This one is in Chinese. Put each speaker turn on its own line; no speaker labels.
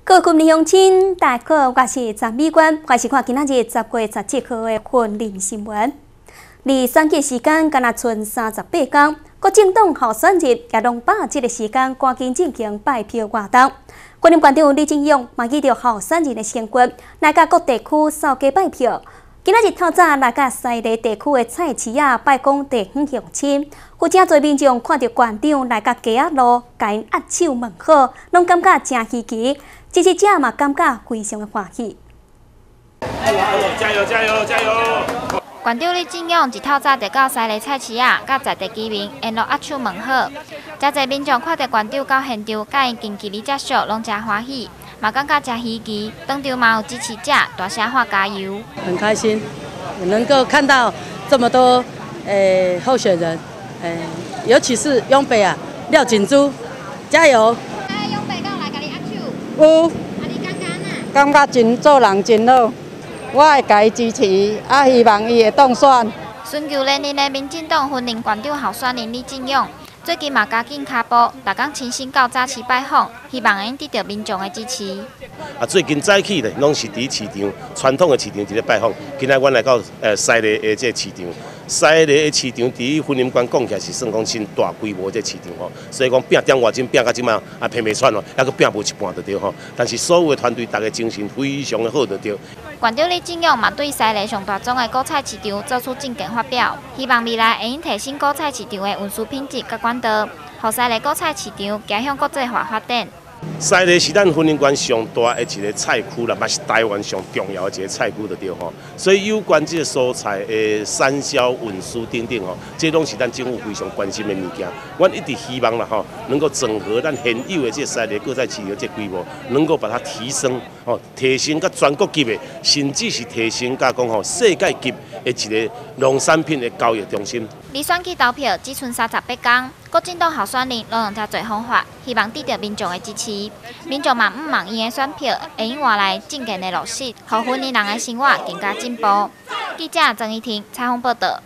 各位观众乡亲，大家好，我是张美娟，欢迎看今仔日10月17号的婚礼新闻。离选举时间敢若剩38天，国政党候选日也拢把这个时间赶紧进行拜票活动。国民县长李进勇嘛依照候选人的先决，来甲各地区扫街拜票。今仔日透早来甲西螺地区的菜市仔拜访地方乡亲，有真侪民众看到县长来甲街仔路，甲因握手问好，拢感觉真稀奇。支持者嘛感觉非常的欢喜。
加油加油加油！
县长李进勇一透早就到西螺菜市仔，甲在地居民沿路握手问好。真侪民众看到县长到现场，甲因近距离接触，拢真欢喜，嘛感觉真稀奇。当场嘛有支持者大声喊加油。
很开心，能够看到这么多候选人，尤其是永北啊廖锦珠，加油！
永北敢有来甲你握手？
有。
你感觉哪？
感觉做人真好，我会甲伊支持，希望伊会当选。
寻求连任的民进党婚龄县长候选人李进勇，最近嘛加紧脚步，逐工亲身到早市拜访，希望能得到民众的支持。
最近早起咧，拢是伫市场传统的市场伫咧拜访。今仔阮来到西螺的这市场，西螺的市场伫婚姻馆讲起来是算讲真大规模这市场吼，所以讲拼点外钟拼到即马也拼袂喘咯，还佫拼无一半就对吼。但是所有的团队大家精神非常的好就对。
县长李进勇嘛对西螺上大宗的果菜市场做出政见发表，希望未来会用提升果菜市场的运输品质甲管道，让西螺果菜市场走向国际化发展。
西螺是咱婚姻馆上大的一个菜区啦，嘛是台湾上重要的一个菜区就对吼。所以有关这个蔬菜的产销、运输等等吼，这拢是咱政府非常关心的物件。阮一直希望啦吼，能够整合咱现有的这西螺果菜市场这规模，能够把它提升吼，提升到全国级的，甚至是提升到讲吼世界级的一个农产品的交易中心。
离选举投票只剩38天，国政党候选人拢用遮侪方法，希望得到民众的支持。民众嘛毋茫因的选票会用换来政见的落实，互婚姻人的生活更加进步。记者曾怡婷采访报道。